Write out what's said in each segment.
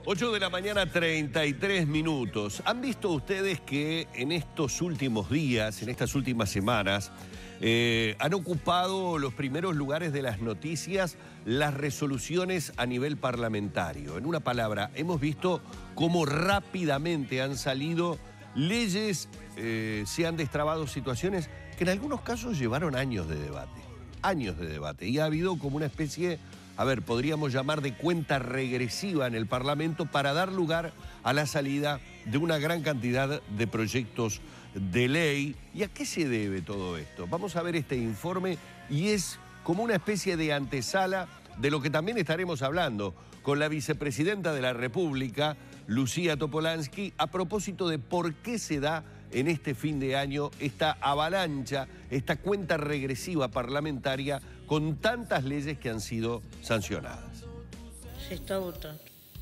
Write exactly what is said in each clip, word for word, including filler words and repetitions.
ocho de la mañana, treinta y tres minutos. ¿Han visto ustedes que en estos últimos días, en estas últimas semanas, eh, han ocupado los primeros lugares de las noticias las resoluciones a nivel parlamentario? En una palabra, hemos visto cómo rápidamente han salido leyes, eh, se han destrabado situaciones que en algunos casos llevaron años de debate. Años de debate. Y ha habido como una especie... a ver, podríamos llamar de cuenta regresiva en el Parlamento para dar lugar a la salida de una gran cantidad de proyectos de ley. ¿Y a qué se debe todo esto? Vamos a ver este informe y es como una especie de antesala de lo que también estaremos hablando con la vicepresidenta de la República, Lucía Topolansky, a propósito de por qué se da en este fin de año esta avalancha, esta cuenta regresiva parlamentaria con tantas leyes que han sido sancionadas. Se está votando.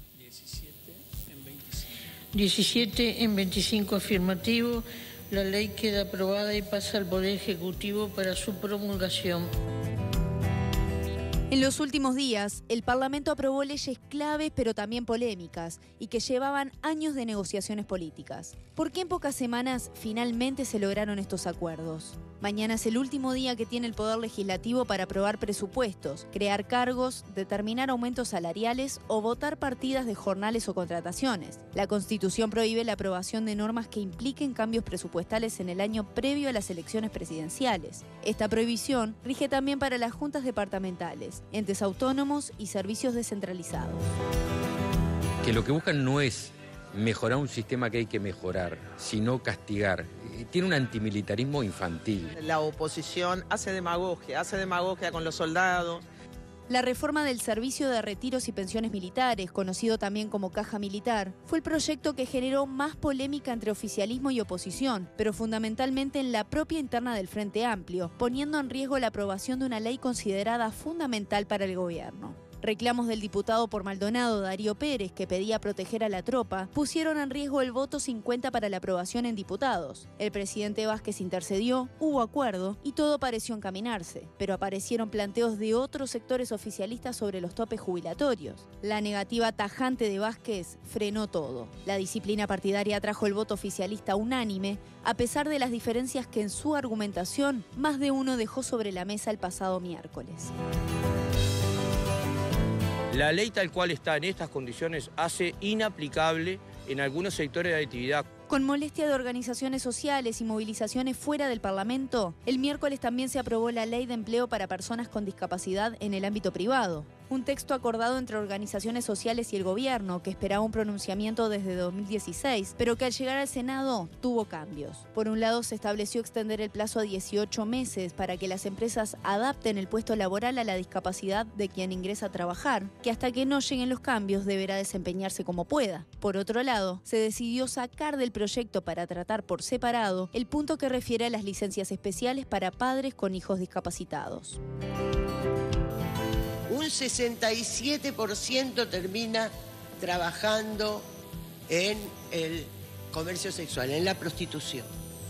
diecisiete en veinticinco afirmativo. La ley queda aprobada y pasa al Poder Ejecutivo para su promulgación. En los últimos días, el Parlamento aprobó leyes claves pero también polémicas y que llevaban años de negociaciones políticas. ¿Por qué en pocas semanas finalmente se lograron estos acuerdos? Mañana es el último día que tiene el Poder Legislativo para aprobar presupuestos, crear cargos, determinar aumentos salariales o votar partidas de jornales o contrataciones. La Constitución prohíbe la aprobación de normas que impliquen cambios presupuestales en el año previo a las elecciones presidenciales. Esta prohibición rige también para las juntas departamentales, entes autónomos y servicios descentralizados. Que lo que buscan no es mejorar un sistema que hay que mejorar, sino castigar. Tiene un antimilitarismo infantil. La oposición hace demagogia, hace demagogia con los soldados. La reforma del Servicio de Retiros y Pensiones Militares, conocido también como Caja Militar, fue el proyecto que generó más polémica entre oficialismo y oposición, pero fundamentalmente en la propia interna del Frente Amplio, poniendo en riesgo la aprobación de una ley considerada fundamental para el gobierno. Reclamos del diputado por Maldonado, Darío Pérez, que pedía proteger a la tropa, pusieron en riesgo el voto cincuenta para la aprobación en diputados. El presidente Vázquez intercedió, hubo acuerdo y todo pareció encaminarse, pero aparecieron planteos de otros sectores oficialistas sobre los topes jubilatorios. La negativa tajante de Vázquez frenó todo. La disciplina partidaria trajo el voto oficialista unánime, a pesar de las diferencias que en su argumentación más de uno dejó sobre la mesa el pasado miércoles. La ley tal cual está en estas condiciones hace inaplicable en algunos sectores de actividad. Con molestia de organizaciones sociales y movilizaciones fuera del Parlamento, el miércoles también se aprobó la Ley de Empleo para Personas con Discapacidad en el ámbito privado. Un texto acordado entre organizaciones sociales y el gobierno, que esperaba un pronunciamiento desde dos mil dieciséis, pero que al llegar al Senado tuvo cambios. Por un lado, se estableció extender el plazo a dieciocho meses para que las empresas adapten el puesto laboral a la discapacidad de quien ingresa a trabajar, que hasta que no lleguen los cambios deberá desempeñarse como pueda. Por otro lado, se decidió sacar del proyecto para tratar por separado el punto que refiere a las licencias especiales para padres con hijos discapacitados. Un sesenta y siete por ciento termina trabajando en el comercio sexual, en la prostitución.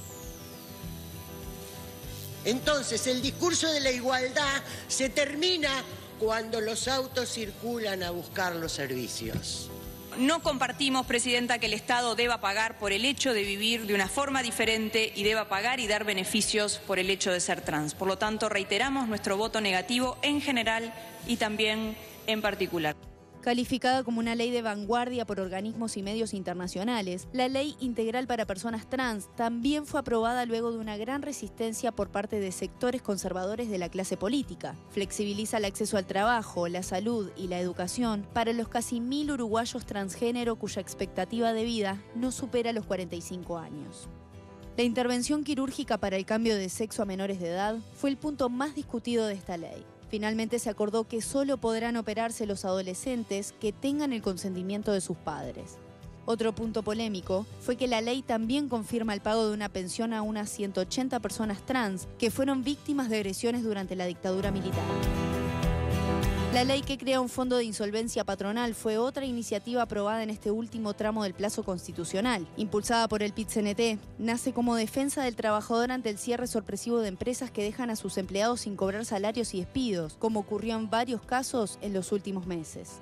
Entonces, el discurso de la igualdad se termina cuando los autos circulan a buscar los servicios. No compartimos, Presidenta, que el Estado deba pagar por el hecho de vivir de una forma diferente y deba pagar y dar beneficios por el hecho de ser trans. Por lo tanto, reiteramos nuestro voto negativo en general y también en particular. Calificada como una ley de vanguardia por organismos y medios internacionales, la Ley Integral para Personas Trans también fue aprobada luego de una gran resistencia por parte de sectores conservadores de la clase política. Flexibiliza el acceso al trabajo, la salud y la educación para los casi mil uruguayos transgénero cuya expectativa de vida no supera los cuarenta y cinco años. La intervención quirúrgica para el cambio de sexo a menores de edad fue el punto más discutido de esta ley. Finalmente se acordó que solo podrán operarse los adolescentes que tengan el consentimiento de sus padres. Otro punto polémico fue que la ley también confirma el pago de una pensión a unas ciento ochenta personas trans que fueron víctimas de agresiones durante la dictadura militar. La ley que crea un fondo de insolvencia patronal fue otra iniciativa aprobada en este último tramo del plazo constitucional. Impulsada por el P I T C N T, nace como defensa del trabajador ante el cierre sorpresivo de empresas que dejan a sus empleados sin cobrar salarios y despidos, como ocurrió en varios casos en los últimos meses.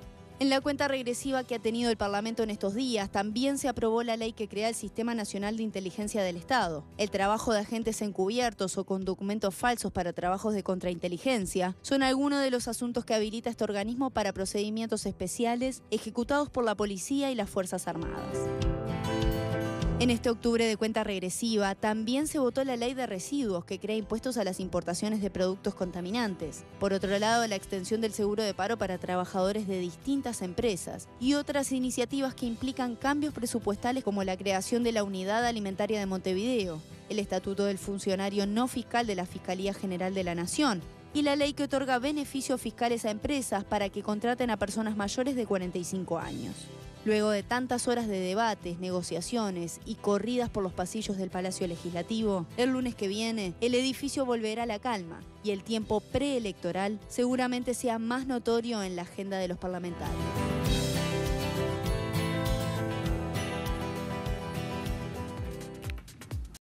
En la cuenta regresiva que ha tenido el Parlamento en estos días, también se aprobó la ley que crea el Sistema Nacional de Inteligencia del Estado. El trabajo de agentes encubiertos o con documentos falsos para trabajos de contrainteligencia son algunos de los asuntos que habilita este organismo para procedimientos especiales ejecutados por la policía y las Fuerzas Armadas. En este octubre de cuenta regresiva también se votó la ley de residuos que crea impuestos a las importaciones de productos contaminantes. Por otro lado, la extensión del seguro de paro para trabajadores de distintas empresas y otras iniciativas que implican cambios presupuestales como la creación de la Unidad Alimentaria de Montevideo, el Estatuto del Funcionario No Fiscal de la Fiscalía General de la Nación y la ley que otorga beneficios fiscales a empresas para que contraten a personas mayores de cuarenta y cinco años. Luego de tantas horas de debates, negociaciones y corridas por los pasillos del Palacio Legislativo, el lunes que viene el edificio volverá a la calma y el tiempo preelectoral seguramente sea más notorio en la agenda de los parlamentarios.